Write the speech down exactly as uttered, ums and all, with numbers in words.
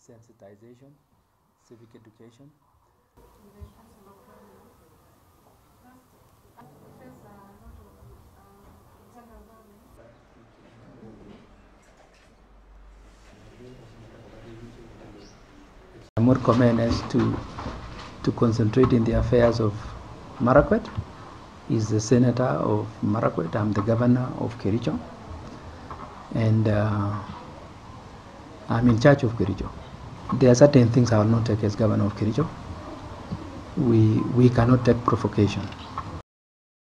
sensitization, civic education. Murkomen is to, to concentrate in the affairs of Marakwet. He's the senator of Marakwet. I'm the governor of Kericho. And uh, I'm in charge of Kericho. There are certain things I will not take as governor of Kericho. We, we cannot take provocation.